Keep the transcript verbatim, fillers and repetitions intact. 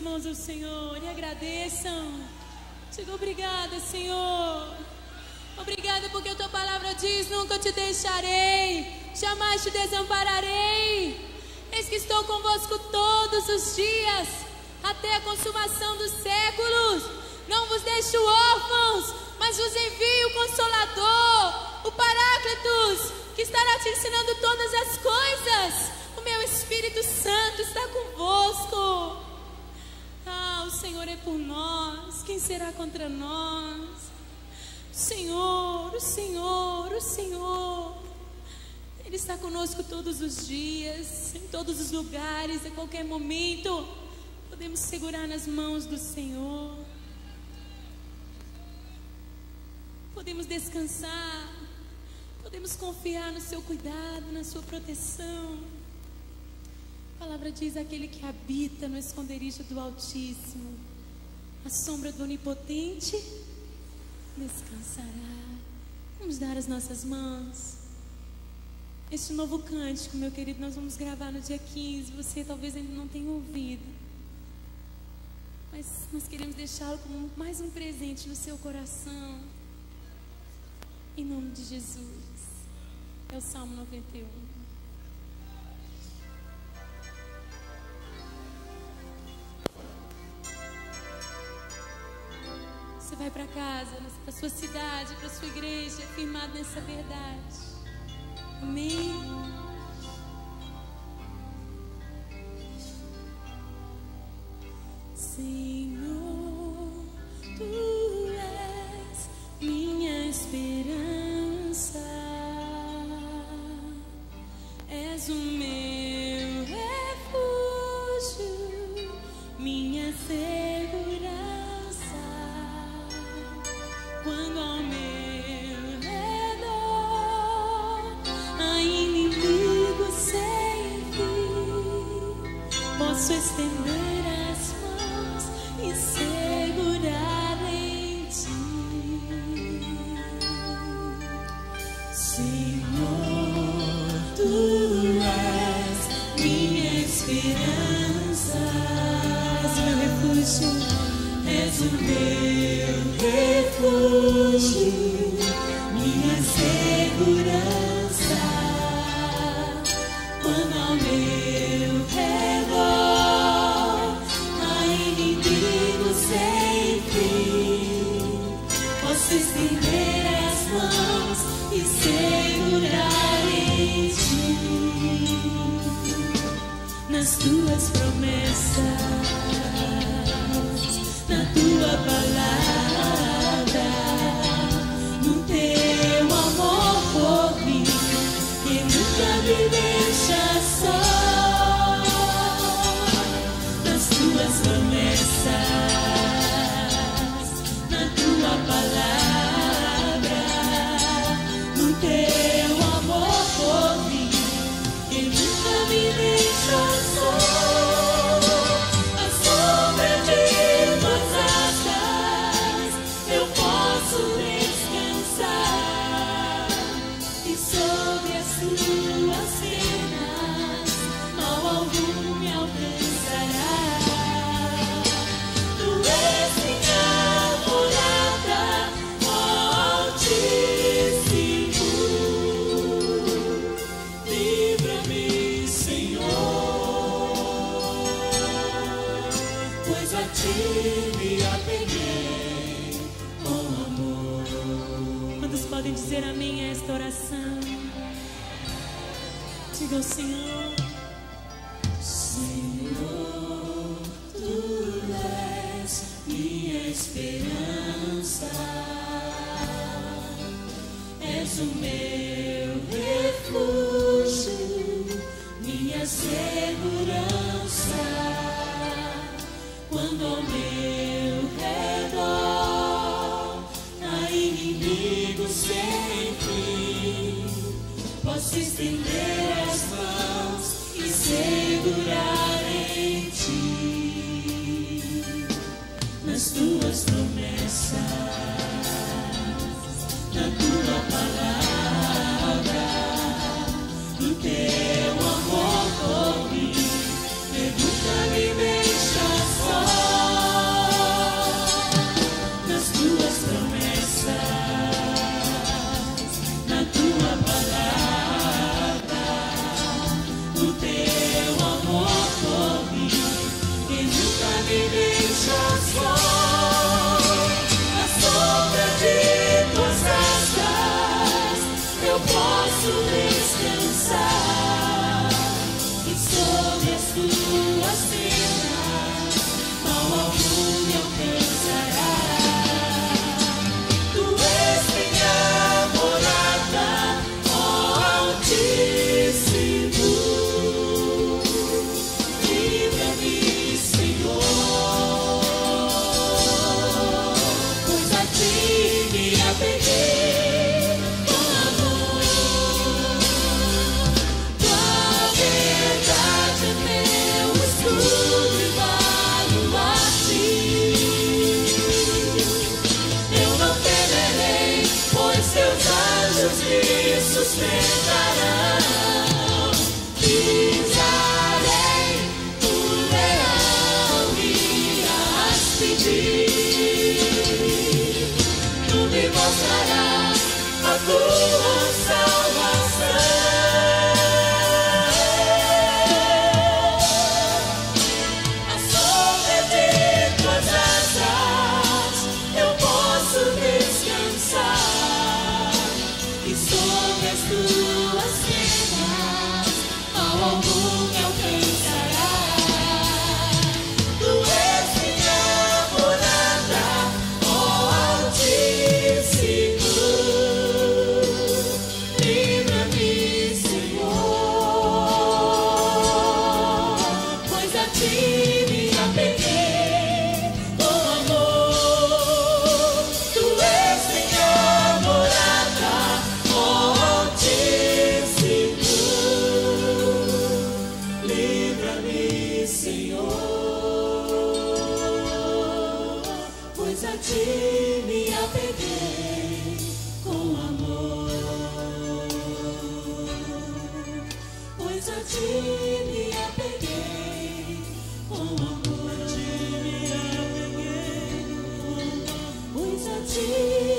mãos ao Senhor e agradeçam. Diga obrigada, Senhor. Obrigada porque a tua palavra diz: nunca te deixarei, jamais te desampararei. Eis que estou convosco todos os dias, até a consumação dos séculos. Não vos deixo órfãos, mas vos envio o Consolador, o Paráclitos, que estará te ensinando todas as coisas. O meu Espírito Santo está convosco. Ah, o Senhor é por nós, quem será contra nós? O Senhor, o Senhor, o Senhor, Ele está conosco todos os dias, em todos os lugares, a qualquer momento. Podemos segurar nas mãos do Senhor. Podemos descansar, podemos confiar no seu cuidado, na sua proteção. A palavra diz: aquele que habita no esconderijo do Altíssimo, a sombra do Onipotente descansará. Vamos dar as nossas mãos. Este novo cântico, meu querido, nós vamos gravar no dia quinze. Você talvez ainda não tenha ouvido, mas nós queremos deixá-lo como mais um presente no seu coração. Em nome de Jesus. É o Salmo noventa e um. Você vai para casa, para sua cidade, para sua igreja, firmado nessa verdade. Amém. Senhor, tu és minha esperança, és o meu refúgio, minha segurança. Quando ao meu redor há inimigo sem fim, posso estender as mãos e segurar em ti. Senhor, tu és minha esperança, és o meu refúgio, és o meu refúgio, minha segurança. Quando ao meu redor há inimigo sem fim, posso estender as mãos e segurar em ti. Nas tuas promessas, na tua palavra, no teu amor por mim, que nunca me deixa só. Nas tuas promessas, na tua palavra, no teu amor por mim, que nunca me deixa só. Podem dizer amém a esta oração? Diga ao Senhor: Senhor, tu és minha esperança, és o meu refúgio, minha segurança. Quando ao meu redor há inimigo sem fim, posso estender as mãos e segurar em ti. Nas tuas promessas, na tua palavra, no teu amor por mim, que nunca me deixa só. ti me apeguei com amor. Tua verdade é meu escudo e baluarte. Eu não temerei, pois teus anjos me sustentarão. Pisarei o leão e a áspide. Tu me mostrarás a tua salvação. A sombra de tuas asas eu posso descansar, e sobre as tuas penas mal algum me alcançará. Tu és minha morada, ó Altíssimo. Livra-me, Senhor, pois a ti me apeguei com amor. Tu és minha morada, ó Altíssimo. Livra-me, Senhor, pois a ti me apeguei com amor. Pois a ti me apeguei com amor. Pois a ti